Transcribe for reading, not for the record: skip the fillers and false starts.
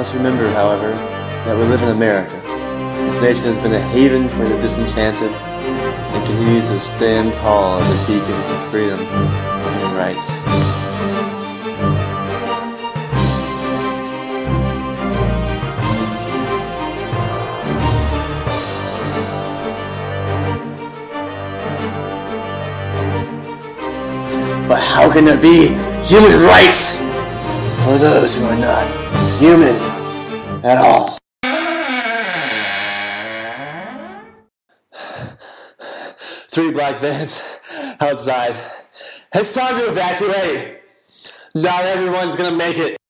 must remember, however, that we live in America. This nation has been a haven for the disenchanted and continues to stand tall as a beacon for freedom and human rights. But how can there be human rights for those who are not human at all? Three black vans outside. It's time to evacuate. Not everyone's gonna make it.